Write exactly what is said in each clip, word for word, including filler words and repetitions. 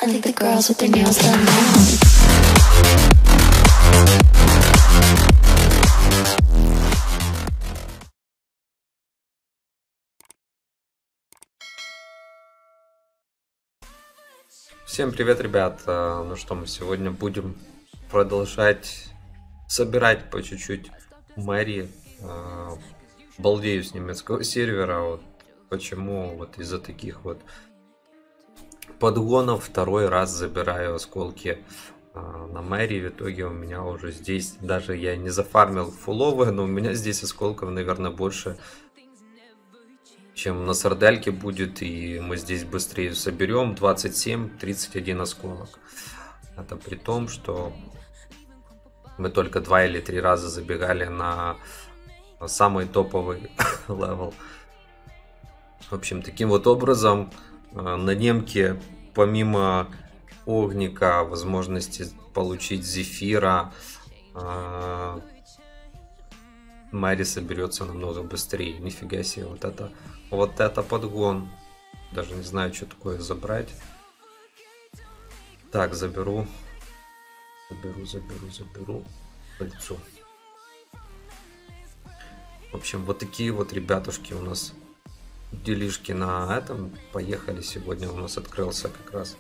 I think the girls with their nails done now. Всем привет, ребят! Ну что, мы сегодня будем продолжать собирать по чуть-чуть Мэри. Балдею с немецкого сервера. Вот почему вот из-за таких вот подгонов второй раз забираю осколки на Мэри. В итоге у меня уже здесь, даже я не зафармил фуловые, но у меня здесь осколков, наверное, больше, чем на сардельке будет, и мы здесь быстрее соберем. Двадцать семь тридцать один осколок. Это при том, что мы только два или три раза забегали на самый топовый левел. В общем, таким вот образом на немке, помимо огника, возможности получить зефира, Мэри соберется намного быстрее. Нифига себе, вот это, вот это подгон. Даже не знаю, что такое забрать. Так, заберу. Заберу, заберу, заберу. Пыльцу. В общем, вот такие вот, ребятушки, у нас делишки на этом. Поехали. Сегодня у нас открылся как раз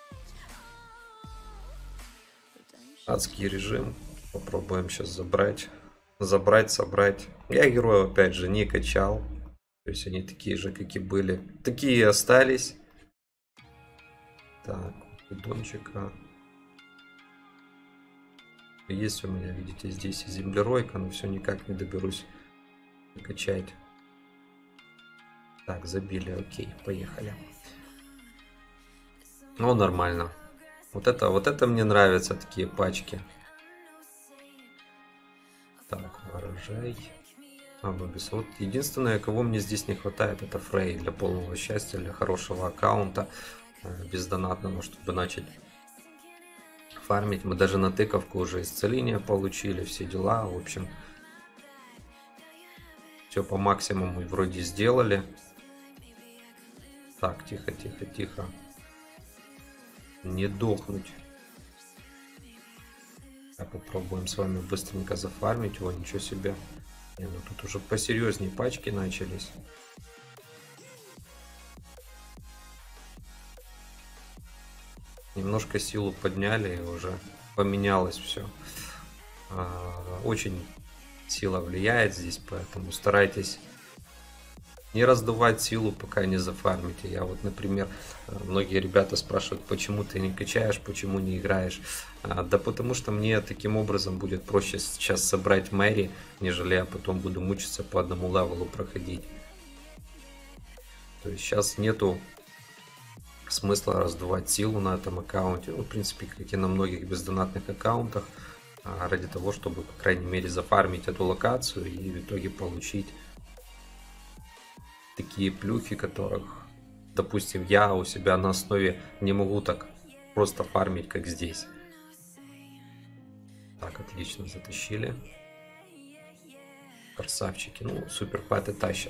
адский режим. Попробуем сейчас забрать. Забрать, собрать. Я героев, опять же, не качал. То есть они такие же, как и были. Такие и остались. Так, бидончика. Есть у меня, видите, здесь и землеройка, но все никак не доберусь качать. Так, забили, окей, поехали. Ну, нормально. Вот это, вот это мне нравятся, такие пачки. Так, ворожай. Абабис. Вот единственное, кого мне здесь не хватает, это Фрей для полного счастья, для хорошего аккаунта, бездонатного, чтобы начать фармить. Мы даже на тыковку уже исцеление получили, все дела. В общем, все по максимуму вроде сделали. Так, тихо, тихо, тихо. Не дохнуть. А попробуем с вами быстренько зафармить его, ничего себе. Не, ну тут уже посерьезнее пачки начались. Немножко силу подняли и уже поменялось все. Очень сила влияет здесь, поэтому старайтесь не раздувать силу, пока не зафармите. Я вот, например, многие ребята спрашивают, почему ты не качаешь, почему не играешь. Да потому что мне таким образом будет проще сейчас собрать Мэри, нежели я потом буду мучиться по одному левелу проходить. То есть сейчас нету смысла раздувать силу на этом аккаунте. Ну, в принципе, как и на многих бездонатных аккаунтах. Ради того, чтобы, по крайней мере, зафармить эту локацию и в итоге получить такие плюхи, которых, допустим, я у себя на основе не могу так просто фармить, как здесь. Так, отлично, затащили. Красавчики. Ну, супер пэты тащат.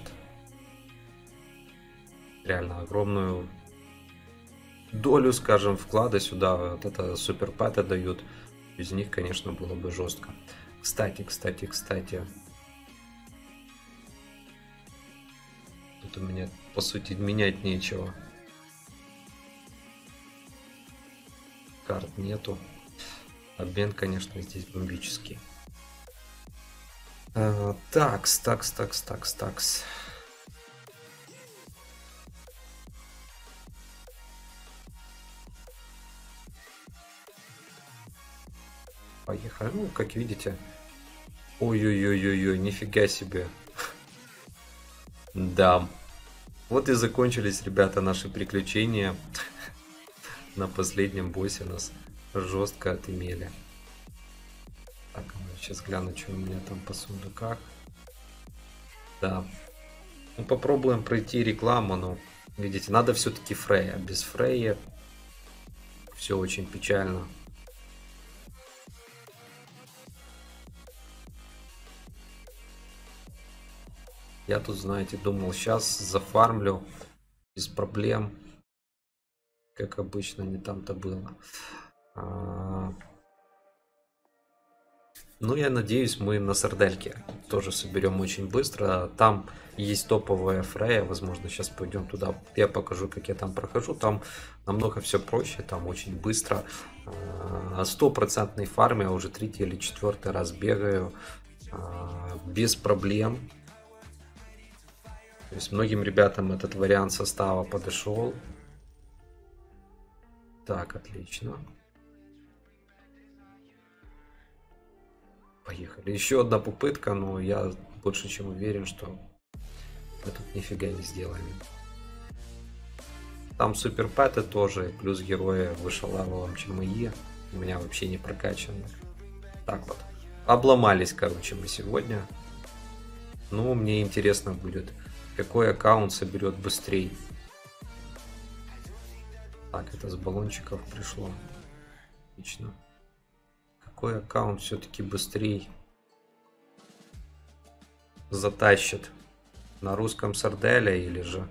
Реально огромную долю, скажем, вклада сюда. Вот это супер пэты дают. Без них, конечно, было бы жестко. Кстати, кстати, кстати. Тут у меня, по сути, менять нечего. Карт нету. Обмен, конечно, здесь бомбический. А, такс, такс, такс, такс, такс. Поехали. Ну, как видите. Ой-ой-ой-ой-ой, нифига себе. Да. Вот и закончились, ребята, наши приключения. На последнем боссе нас жестко отымели. Так, сейчас гляну, что у меня там по сундуках. Да. Ну, попробуем пройти рекламу, но, видите, надо все-таки Фрея. Без Фрея все очень печально. Я тут, знаете, думал, сейчас зафармлю без проблем. как обычно, не там-то было. А... Ну, я надеюсь, мы на сардельке тоже соберем очень быстро. Там есть топовая Фрея, возможно, сейчас пойдем туда. Я покажу, как я там прохожу. Там намного все проще, там очень быстро. Стопроцентный фарм, я уже третий или четвертый раз бегаю без проблем. То есть многим ребятам этот вариант состава подошел. Так, отлично. Поехали. Еще одна попытка, но я больше чем уверен, что мы тут нифига не сделаем. Там суперпэты тоже, плюс герои выше левелом, чем мои. У меня вообще не прокачаны. Так вот. Обломались, короче, мы сегодня. Ну, мне интересно будет, какой аккаунт соберет быстрее. Так, это с баллончиков пришло. Отлично. Какой аккаунт все-таки быстрее затащит? На русском сарделя или же?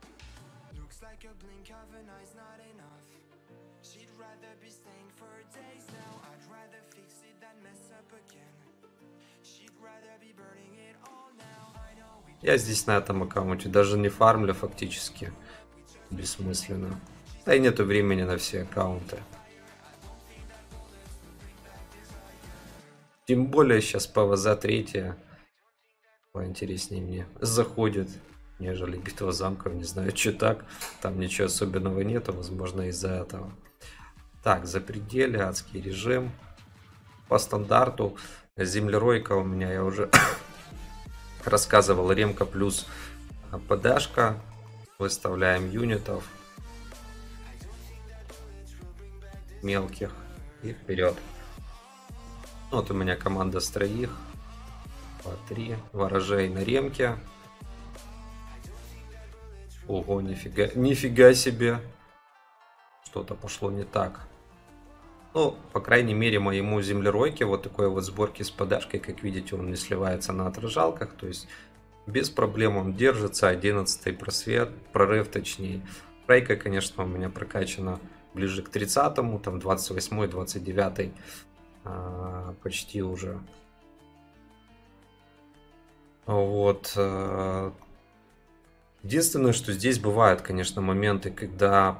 Я здесь на этом аккаунте даже не фармлю фактически. Бессмысленно. Да и нету времени на все аккаунты. Тем более сейчас ПВЗ третья поинтереснее мне заходит, нежели битва замков. Не знаю, что так. Там ничего особенного нету, возможно, из-за этого. Так, за пределы, адский режим. По стандарту землеройка у меня, я уже рассказывал, ремка плюс ПДшка. Выставляем юнитов мелких и вперед. Вот у меня команда с троих. По три ворожей на ремке. Ого, нифига, нифига себе. Что-то пошло не так. Ну, по крайней мере, моему землеройке вот такой вот сборки с подашкой, как видите, он не сливается на отражалках. То есть без проблем он держится. одиннадцатый просвет, прорыв точнее. Фрейка, конечно, у меня прокачана ближе к тридцатому, там двадцать восьмой, двадцать девятый а, почти уже. Вот. Единственное, что здесь бывают, конечно, моменты, когда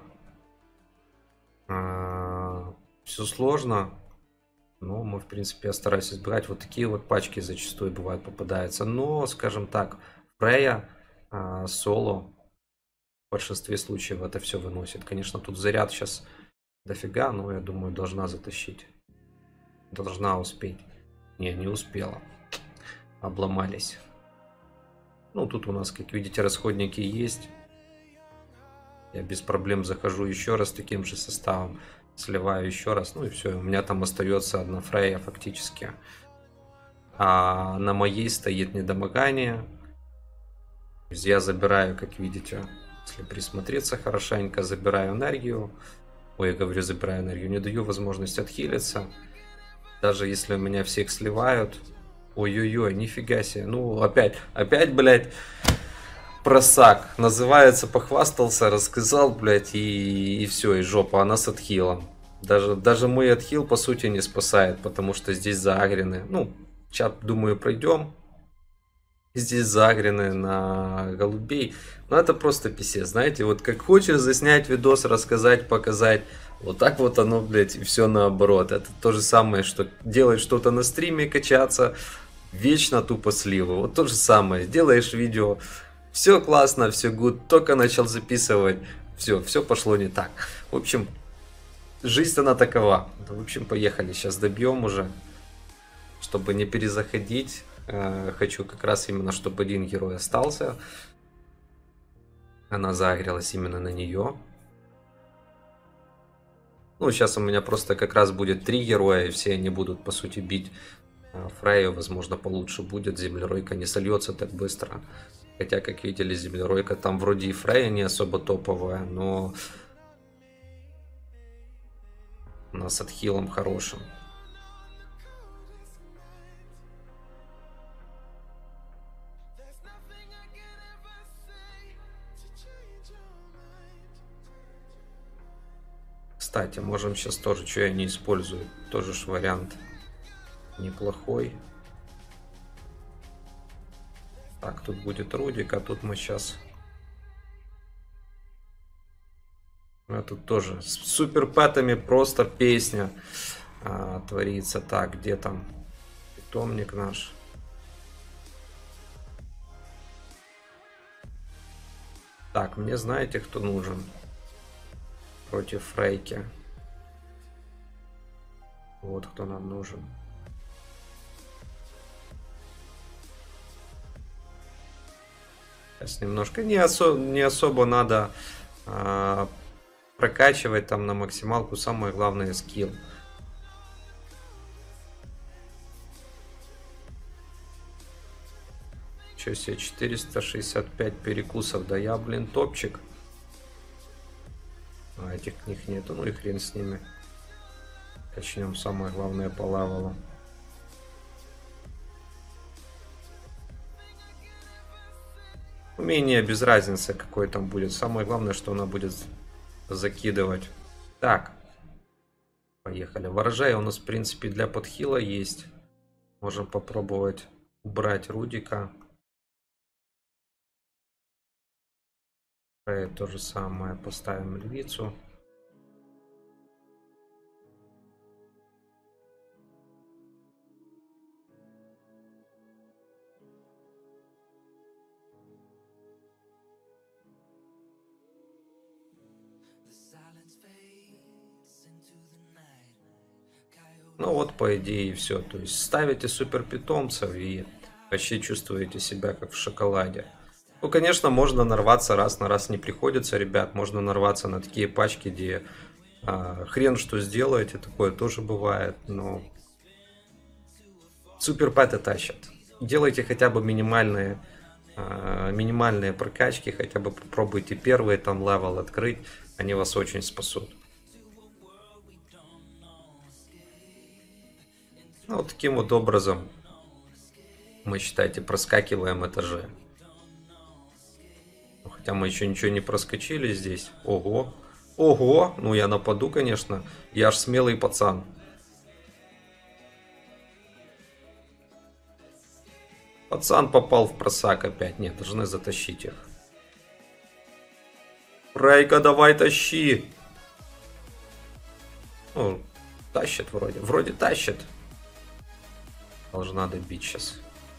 а, все сложно. Но мы, в принципе, я стараюсь избегать. Вот такие вот пачки зачастую бывают, попадаются. Но, скажем так, Фрея а, соло в большинстве случаев это все выносит. Конечно, тут заряд сейчас дофига, но я думаю, должна затащить. Должна успеть. Не, не успела. Обломались. Ну, тут у нас, как видите, расходники есть. Я без проблем захожу еще раз таким же составом. Сливаю еще раз. Ну и все. У меня там остается одна Фрея фактически. А на моей стоит недомогание. То есть я забираю, как видите, если присмотреться хорошенько, забираю энергию. Ой, я говорю, забираю энергию. Не даю возможность отхилиться. Даже если у меня всех сливают. Ой-ой-ой, нифига себе. Ну, опять, опять, блядь, просак. Называется, похвастался, рассказал, блядь, и, и все, и жопа. Она с отхилом. Даже, даже мой отхил, по сути, не спасает, потому что здесь заагрены. Ну, сейчас, думаю, пройдем. Здесь заагрены на голубей. Ну, это просто писец, знаете. Вот как хочешь заснять видос, рассказать, показать. Вот так вот оно, блядь, и все наоборот. Это то же самое, что делать что-то на стриме, качаться. Вечно тупо сливы. Вот то же самое. Делаешь видео. Все классно, все good. Только начал записывать. Все, все пошло не так. В общем, жизнь она такова. В общем, поехали. Сейчас добьем уже. Чтобы не перезаходить. Хочу как раз именно, чтобы один герой остался. Она заагрилась именно на нее. Ну, сейчас у меня просто как раз будет три героя, и все они будут, по сути, бить Фрею. Возможно, получше будет. Землеройка не сольется так быстро. Хотя, как видели, землеройка там вроде и Фрея не особо топовая, но она с отхилом хорошим. Кстати, можем сейчас тоже, что я не использую. Тоже ж вариант неплохой. Так, тут будет Рудик, а тут мы сейчас... А тут тоже с суперпэтами просто песня а, творится. Так, где там питомник наш? Так, мне знаете, кто нужен против Фрейки? Вот кто нам нужен. Сейчас немножко не, осо не особо надо а, прокачивать там на максималку. Самое главное скилл. Че себе, четыреста шестьдесят пять перекусов. Да я, блин, топчик. А этих книг нету, ну и хрен с ними. Начнем самое главное по левелу. Умение без разницы, какой там будет. Самое главное, что она будет закидывать. Так. Поехали. Ворожай у нас, в принципе, для подхила есть. Можем попробовать убрать Рудика. То же самое. Поставим львицу. Ну вот, по идее, и все. То есть ставите супер питомцев и вообще чувствуете себя как в шоколаде. Ну, конечно, можно нарваться раз на раз, не приходится, ребят. Можно нарваться на такие пачки, где а, хрен что сделаете, такое тоже бывает. Но суперпэты тащат. Делайте хотя бы минимальные, а, минимальные прокачки, хотя бы попробуйте первый там левел открыть. Они вас очень спасут. Ну, вот таким вот образом мы, считайте, проскакиваем этажи. Хотя мы еще ничего не проскочили здесь. Ого. Ого. Ну, я нападу, конечно. Я аж смелый пацан. Пацан попал в просак опять. Нет, должны затащить их. Райка, давай тащи. Ну, тащит вроде. Вроде тащит. Должна добить сейчас.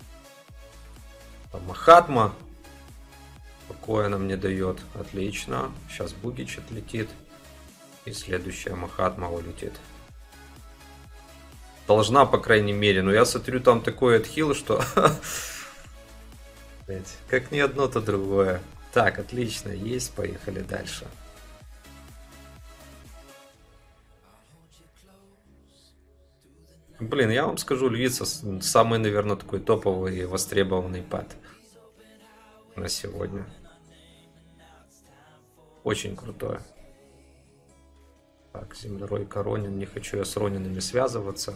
Там Махатма. Покоя нам не дает. Отлично. Сейчас Бугич отлетит. И следующая Махатма улетит. Должна, по крайней мере. Но я смотрю, там такой отхил, что... Как ни одно, то другое. Так, отлично. Есть. Поехали дальше. Блин, я вам скажу, львица самый, наверное, такой топовый и востребованный пэт на сегодня. Очень крутое. Так, землеройка Ронин. Не хочу я с Ронинами связываться.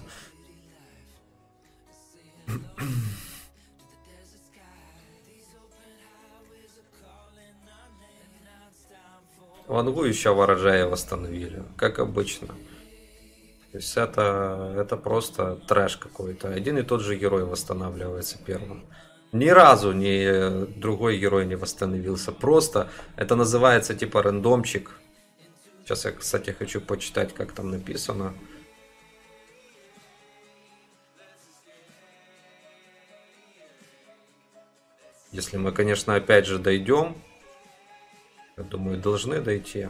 Вангу еще ворожая восстановили, как обычно. То есть это, это просто трэш какой-то. Один и тот же герой восстанавливается первым. Ни разу ни другой герой не восстановился. Просто это называется типа рандомчик. Сейчас я, кстати, хочу почитать, как там написано. Если мы, конечно, опять же дойдем. Я думаю, должны дойти.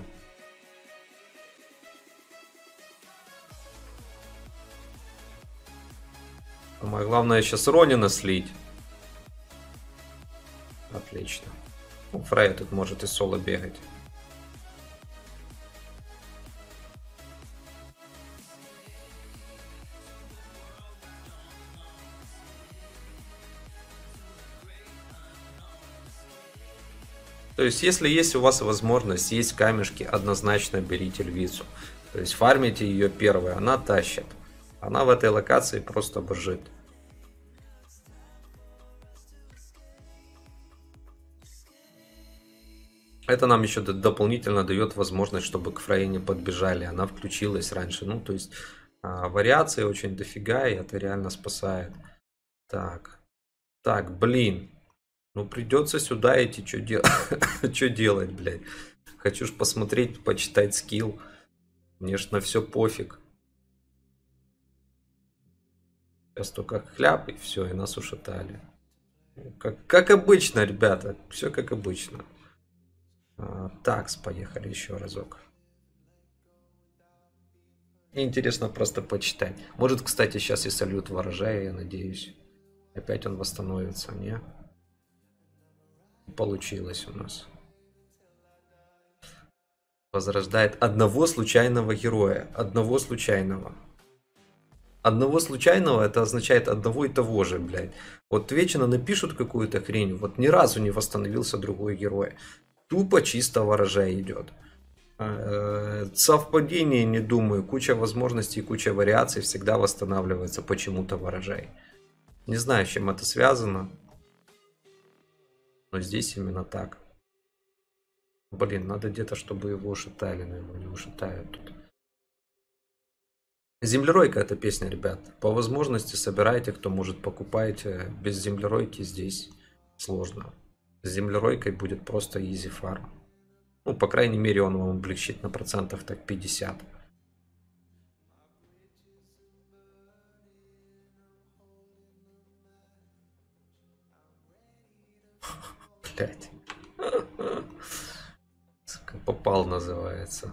Самое главное сейчас Ронина слить. Отлично. Ну, Фрейя тут может и соло бегать. То есть, если есть у вас возможность, есть камешки, однозначно берите львицу. То есть, фармите ее первой, она тащит. Она в этой локации просто божит. Это нам еще дополнительно дает возможность, чтобы к Фрейе не подбежали. Она включилась раньше. Ну, то есть а, вариаций очень дофига, и это реально спасает. Так. Так, блин. Ну, придется сюда идти. Что дел... Что делать, блядь? Хочу ж посмотреть, почитать скилл. Мне ж на все пофиг. Сейчас только хляп, и все, и нас ушатали. Как, как обычно, ребята. Все как обычно. А, такс, поехали еще разок. Интересно просто почитать. Может, кстати, сейчас и салют ворожая, я надеюсь. Опять он восстановится, не? Получилось у нас. Возрождает одного случайного героя. Одного случайного. Одного случайного это означает одного и того же, блядь. Вот вечно напишут какую-то хрень, вот ни разу не восстановился другой герой. Тупо чисто ворожая идет. Совпадение, не думаю. Куча возможностей, куча вариаций всегда восстанавливается почему-то ворожай. Не знаю, с чем это связано. Но здесь именно так. Блин, надо где-то, чтобы его ушатали, но его не ушатают тут. Землеройка эта песня, ребят. По возможности собирайте, кто может, покупайте. Без землеройки здесь сложно. С землеройкой будет просто easy farm. Ну, по крайней мере, он вам облегчит на процентов так пятьдесят. Блять. Попал, называется.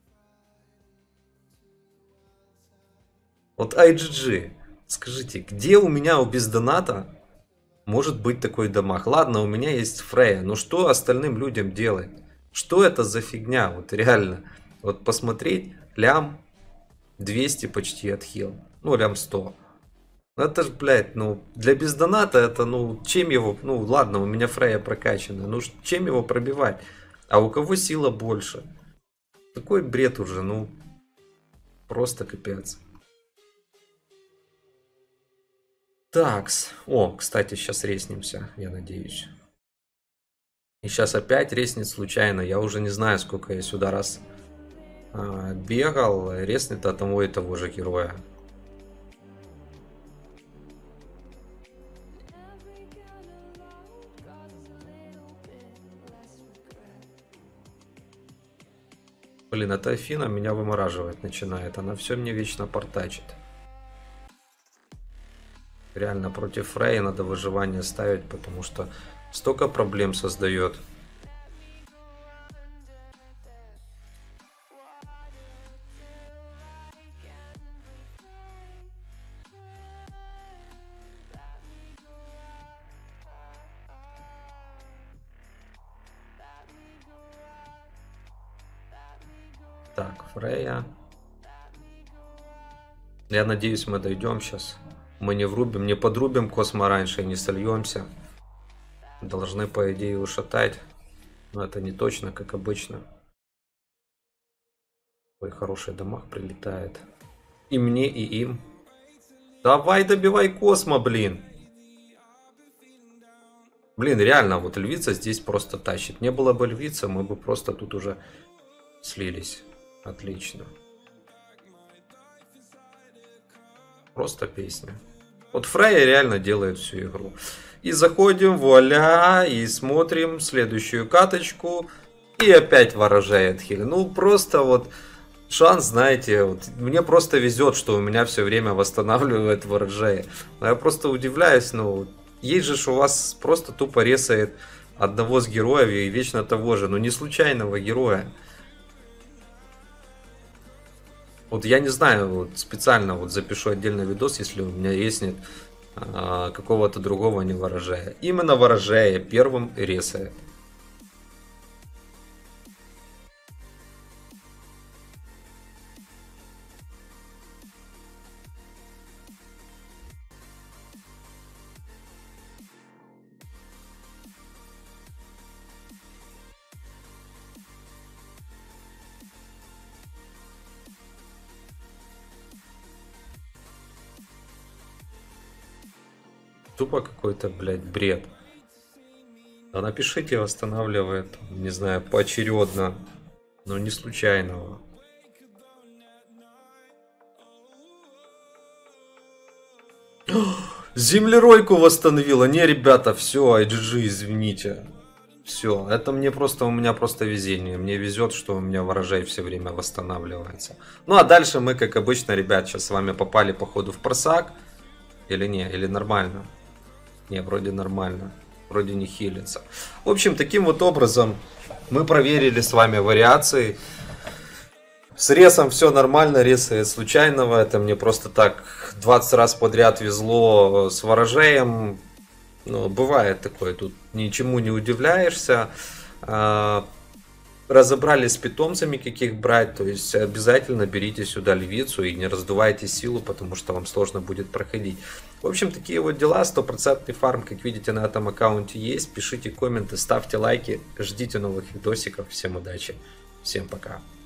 Вот ай джи джи, скажите, где у меня у бездоната может быть такой дамаг? Ладно, у меня есть Фрея, но что остальным людям делать? Что это за фигня? Вот реально. Вот посмотреть, лям двести почти отхил. Ну, лям сто. Это ж, блядь, ну, для бездоната это, ну, чем его, ну, ладно, у меня Фрея прокачана, ну, чем его пробивать? А у кого сила больше? Такой бред уже, ну, просто капец. Такс. О, кстати, сейчас реснимся, я надеюсь. И сейчас опять реснет случайно. Я уже не знаю, сколько я сюда раз а, бегал. Реснет от того и того же героя. Блин, эта Афина меня вымораживать начинает. Она все мне вечно портачит. Реально против Фрея надо выживание ставить, потому что столько проблем создает. Так, Фрея. Я надеюсь, мы дойдем сейчас. Мы не врубим, не подрубим Космо раньше, не сольемся. Должны, по идее, ушатать. Но это не точно, как обычно. Ой, хороший дамаг прилетает. И мне, и им. Давай добивай Космо, блин. Блин, реально, вот львица здесь просто тащит. Не было бы львица, мы бы просто тут уже слились. Отлично. Просто песня. Вот Фрея реально делает всю игру. И заходим, вуаля, и смотрим следующую каточку. И опять ворожай отхили. Ну, просто вот шанс, знаете, вот, мне просто везет, что у меня все время восстанавливает ворожай. Но я просто удивляюсь, ну, есть же у вас просто тупо ресает одного с героев и вечно того же. Ну, не случайного героя. Вот я не знаю, вот специально вот запишу отдельный видос, если у меня резнет а, какого-то другого не ворожая. Именно ворожая первым ресает. Тупо какой-то, блядь, бред. Да напишите, восстанавливает, не знаю, поочередно, но не случайного. Землеройку восстановила. Не, ребята, все, ай джи джи, извините. Все, это мне просто, у меня просто везение. Мне везет, что у меня ворожай все время восстанавливается. Ну а дальше мы, как обычно, ребят, сейчас с вами попали походу в просак. Или не, или нормально? Не, вроде нормально. Вроде не хилится. В общем, таким вот образом мы проверили с вами вариации. С ресом все нормально, ресы случайного. Это мне просто так двадцать раз подряд везло с ворожеем. Ну, бывает такое, тут ничему не удивляешься. Разобрались с питомцами, каких брать. То есть обязательно берите сюда львицу и не раздувайте силу, потому что вам сложно будет проходить. В общем, такие вот дела. Стопроцентный фарм, как видите, на этом аккаунте есть. Пишите комменты, ставьте лайки. Ждите новых видосиков. Всем удачи. Всем пока.